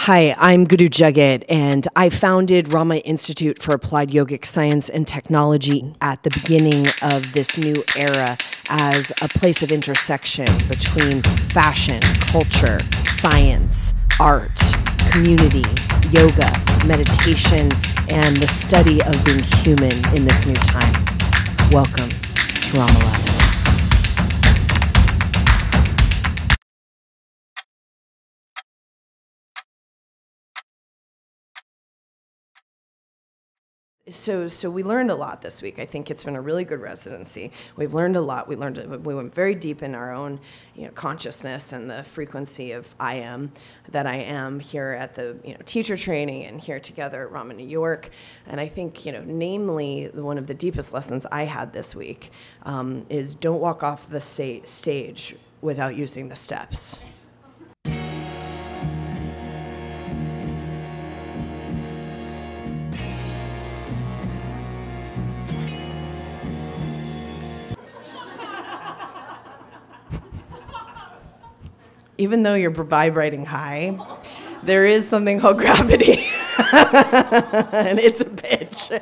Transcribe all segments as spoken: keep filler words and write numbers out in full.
Hi, I'm Guru Jagat, and I founded Rama Institute for Applied Yogic Science and Technology at the beginning of this new era as a place of intersection between fashion, culture, science, art, community, yoga, meditation, and the study of being human in this new time. Welcome to Rama Lab. So, so we learned a lot this week. I think it's been a really good residency. We've learned a lot. We learned, we went very deep in our own, you know, consciousness and the frequency of I am, that I am here at the, you know, teacher training and here together at Rama New York. And I think, you know, namely, one of the deepest lessons I had this week um, is don't walk off the sta stage without using the steps. Even though you're vibrating high, there is something called gravity, and it's a bitch.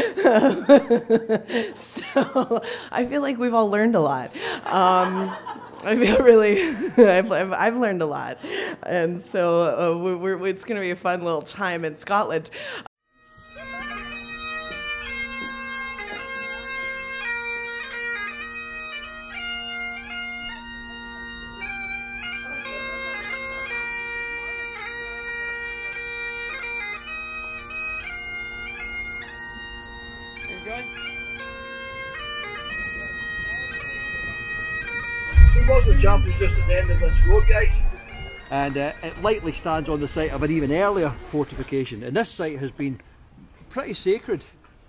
So I feel like we've all learned a lot. Um, I feel really, I've, I've, I've learned a lot, and so uh, we're, we're, it's going to be a fun little time in Scotland. There was a chapel just at the end of this road, guys. And uh, it likely stands on the site of an even earlier fortification. And this site has been pretty sacred.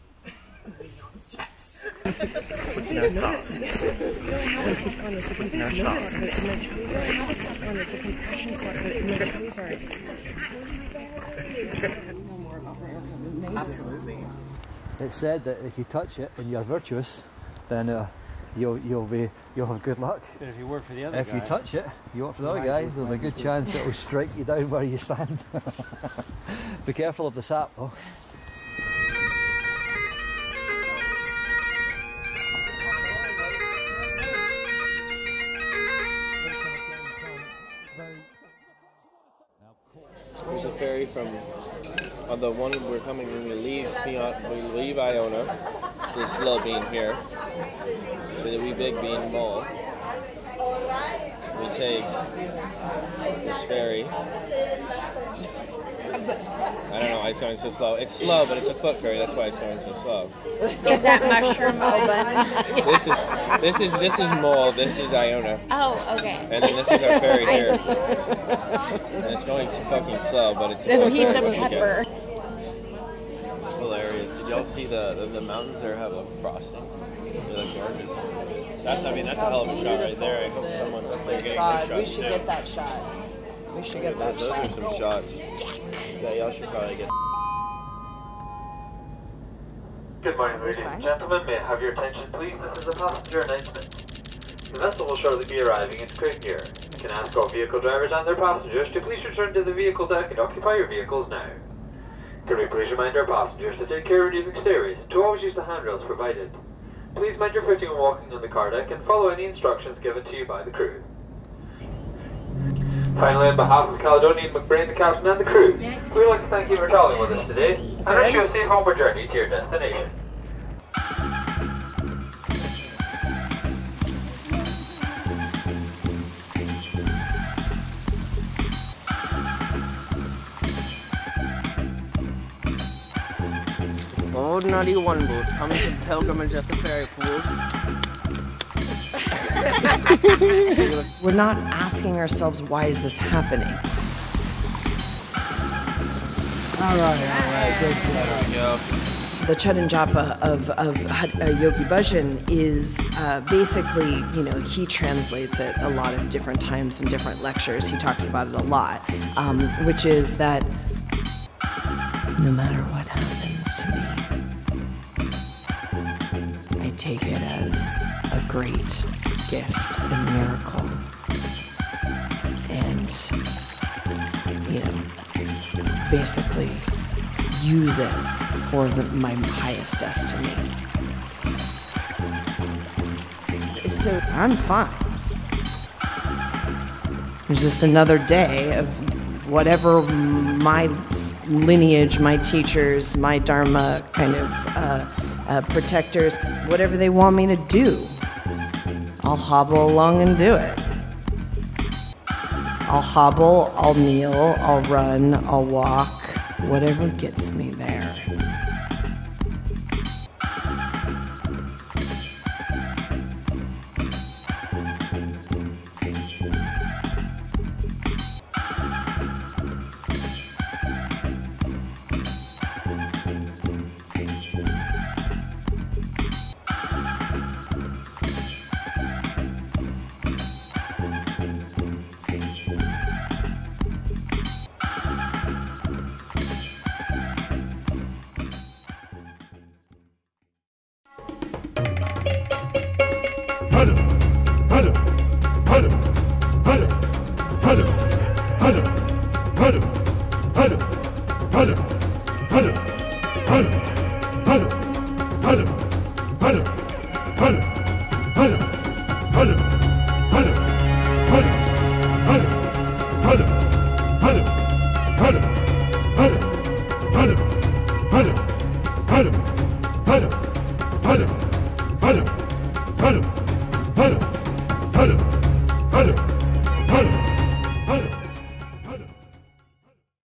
Absolutely. It's said that if you touch it and you're virtuous, then uh, You'll you'll be you'll have good luck. But if you work for the other if guy, you touch it, you work for the other guy. There's a good chance it will strike you down where you stand. Be careful of the sap, though. There's a ferry from on the one we're coming when we leave we leave Iona, this little bean here, to the wee big bean mall. We take this ferry. I don't know why it's going so slow. It's slow, but it's a foot ferry. That's why it's going so slow. Is that mushroom open? This is this is this is Mole. This is Iona. Oh, okay. And then this is our ferry here. And it's going so fucking slow, but it's a The foot piece ferry of once pepper. again. Hilarious. Did y'all see the, the the mountains there have a frosting? They're like gorgeous. That's I mean that's a hell of a shot right there. I hope someone Oh they're my getting God, their we shots should too. get that shot. We should get that Those shot. are some shots. Yeah, y'all should probably get. Good morning, ladies and gentlemen. May I have your attention, please? This is a passenger announcement. The vessel will shortly be arriving at Craigier. I can ask all vehicle drivers and their passengers to please return to the vehicle deck and occupy your vehicles now. Can we please remind our passengers to take care of using stairways, to always use the handrails provided. Please mind your footing when walking on the car deck and follow any instructions given to you by the crew. Finally, on behalf of Caledonian McBrain, the captain and the crew, we would like to thank you for traveling with us today and wish you a safe homeward journey to your destination. Ordinary one boat comes to pilgrimage at the ferry pools. We're not asking ourselves, why is this happening? All right, all right, good. There we go. The Chudin Japa of, of uh, Yogi Bhajan is uh, basically, you know, he translates it a lot of different times in different lectures. He talks about it a lot, um, which is that no matter what happens to me, I take it as a great gift and miracle. And, you know, basically use it for the, my highest destiny. So I'm fine. It's just another day of whatever my lineage, my teachers, my Dharma kind of uh, uh, protectors, whatever they want me to do. I'll hobble along and do it. I'll hobble, I'll kneel, I'll run, I'll walk, whatever gets me there. Hunter!